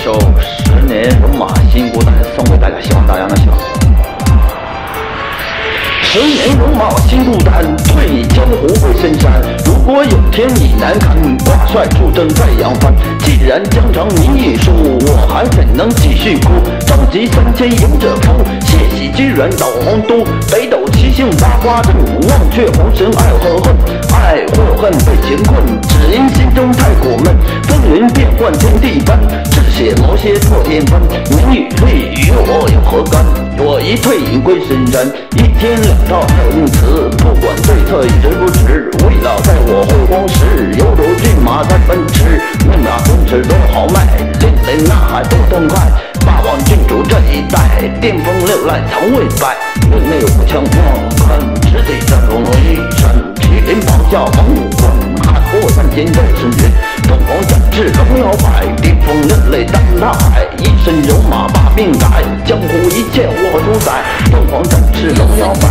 首《10年戎马心孤单》送给大家，希望大家能喜欢。10年戎马心孤单，退江湖归深山。如果有天你难堪，挂帅出征在扬帆。既然疆场你已输，我还怎能继续哭？召集3000迎者夫，血洗巨人到皇都。北斗七星八卦阵，忘却红尘爱和恨。爱或恨被情困，只因心中太苦闷。风云变幻天地翻，赤血毛血破天翻。名与利与我有何干？我一退隐归深山，一天两套还有用词，不管对策已值不值。为了在我辉煌时，犹如骏马在奔驰。命啊，公尺多豪迈，另类呐喊多痛快。霸王郡主这一代，巅峰6代曾未败。内内武枪莫看，直抵战龙一山。麒麟宝下王武关，汉过3千肉身云。凤凰展翅龙摇摆，顶峰人类当大海。一身戎马把命改，江湖一切我主宰。凤凰展翅龙摇摆，